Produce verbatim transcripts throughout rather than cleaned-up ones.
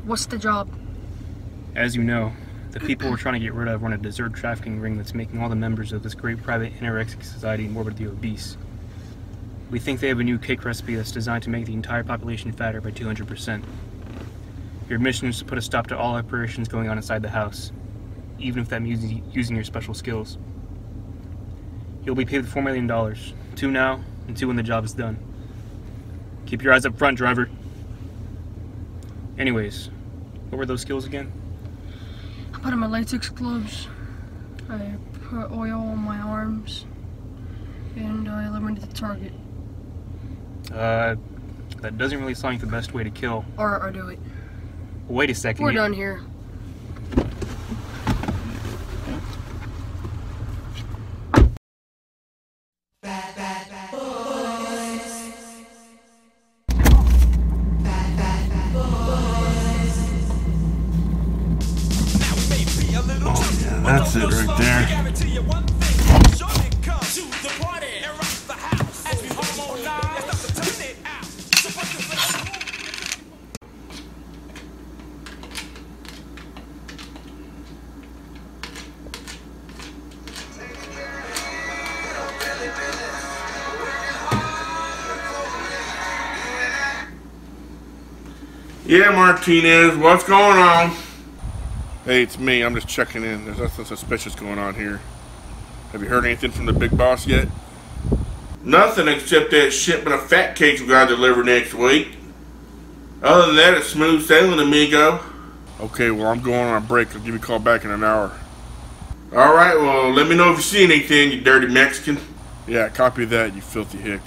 What's the job? As you know, the people we're trying to get rid of run a dessert trafficking ring that's making all the members of this great Private Anorexic Society morbidly obese. We think they have a new cake recipe that's designed to make the entire population fatter by two hundred percent. Your mission is to put a stop to all operations going on inside the house, even if that means using your special skills. You'll be paid four million dollars, two now, and two when the job is done. Keep your eyes up front, driver. Anyways, what were those skills again? I put on my latex gloves, I put oil on my arms, and I eliminated the target. Uh, that doesn't really sound like the best way to kill. Or, or do it. Wait a second. We're done here. That's it right there. Yeah, Martinez, what's going on? Hey, it's me. I'm just checking in. There's nothing suspicious going on here. Have you heard anything from the big boss yet? Nothing except that shipment of fat cakes we gotta deliver next week. Other than that, it's smooth sailing, amigo. Okay, well, I'm going on a break. I'll give you a call back in an hour. Alright, well, let me know if you see anything, you dirty Mexican. Yeah, copy that, you filthy hick.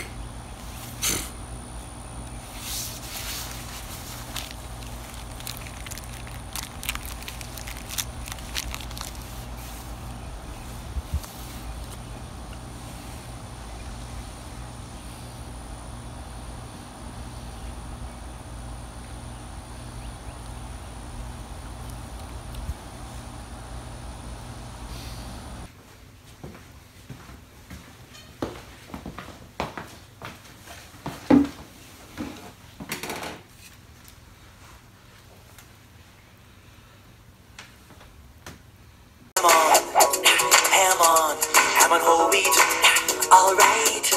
Alright.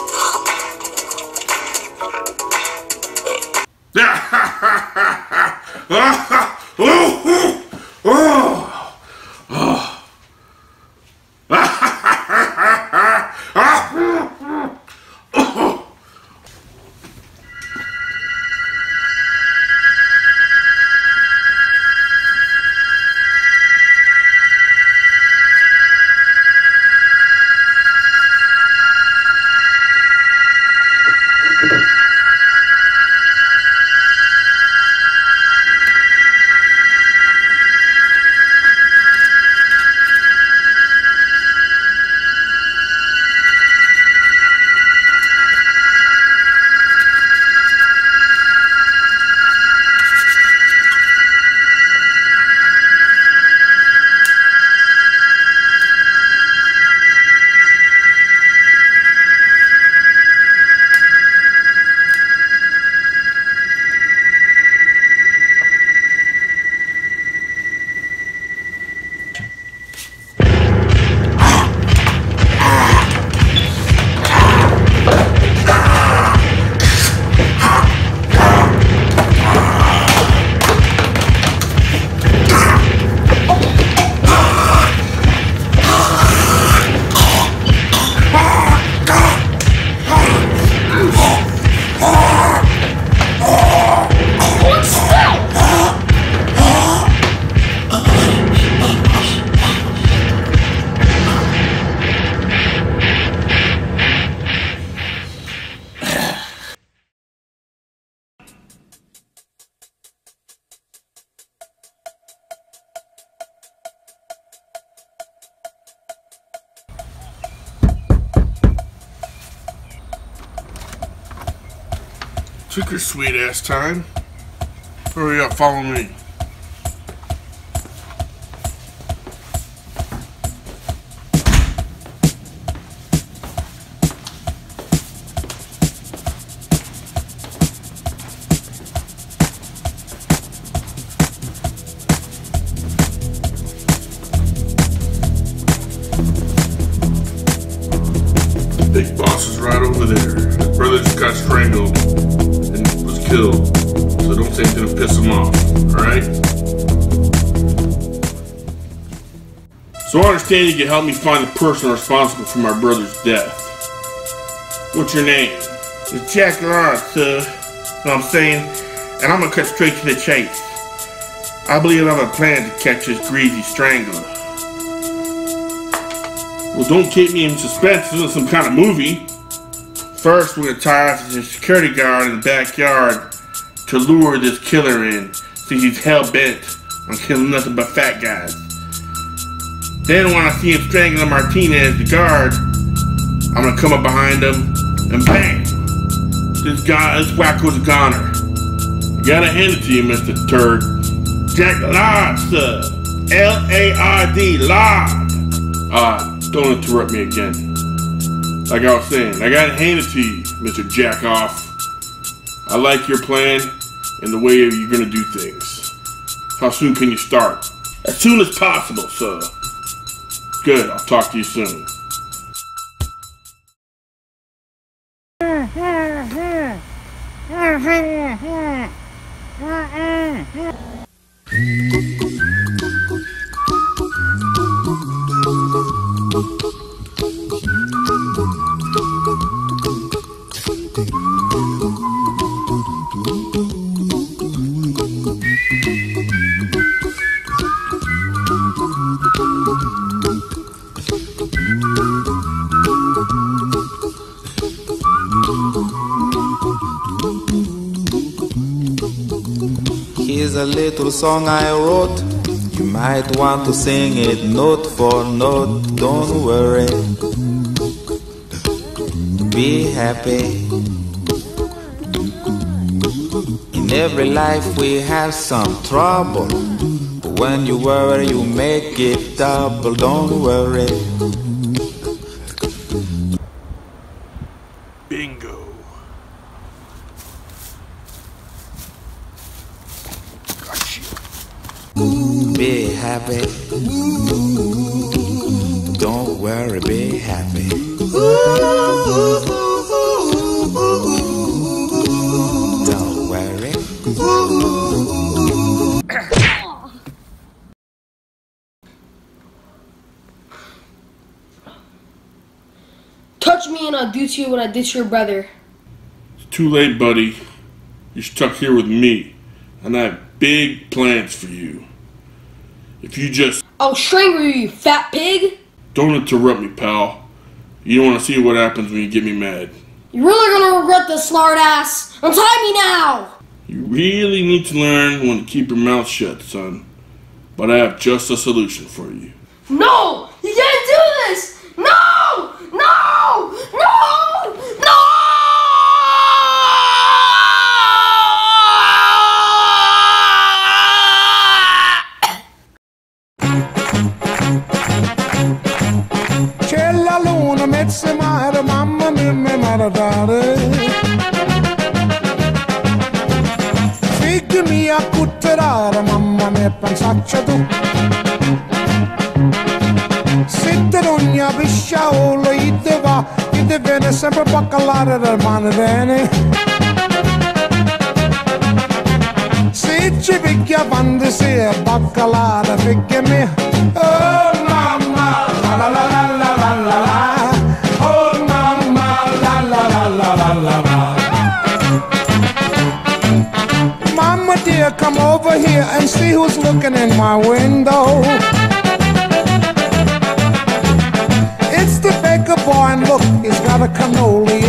Took your sweet ass time. Hurry up, follow me. got strangled and was killed. So don't say anything to piss him off, alright? So I understand you can help me find the person responsible for my brother's death. What's your name? It's Jack Lawrence, sir. Know what I'm saying? And I'm gonna cut straight to the chase. I believe I have a plan to catch this Greasy Strangler. Well, don't keep me in suspense. This is some kind of movie. First, we're gonna tie off the security guard in the backyard to lure this killer in, since he's hell-bent on killing nothing but fat guys. Then when I see him strangling Martinez, the guard, I'm gonna come up behind him and bang! This guy, this wacko's a goner. I gotta hand it to you, Mister Turd. Jack Lard, sir. L A R D, Lard. Ah, don't interrupt me again. Like I was saying, I gotta hand it to you, Mister Jackoff. I like your plan and the way you're gonna do things. How soon can you start? As soon as possible, sir. Good, I'll talk to you soon. Here's a little song I wrote. You might want to sing it note for note. Don't worry, be happy. In every life we have some trouble, but when you worry you make it double. Don't worry. Bingo. Be happy. Don't worry, be happy. Don't worry. Touch me and I'll do to you what I did to your brother. It's too late, buddy. You're stuck here with me, and I have big plans for you. If you just... I'll strangle you, you fat pig! Don't interrupt me, pal. You don't want to see what happens when you get me mad. You're really gonna regret this, smart ass! Untie me now! You really need to learn when to keep your mouth shut, son. But I have just a solution for you. No! You can't do this! No! No! No! No! C'è la luna, mezza mare, mamma mia, mi maradare. Figli mia, cutterare, mamma mia, pensaccia tu. Se te non ha pisciaolo, gli te va, gli te viene sempre baccalare del mano bene. Se ci picchia fantasia, baccalare, figli mia. Oh mamma, la la la la la la la la. Oh mamma, la la la la la la la. Mama dear, come over here and see who's looking in my window. It's the baker boy and look, he's got a cannoli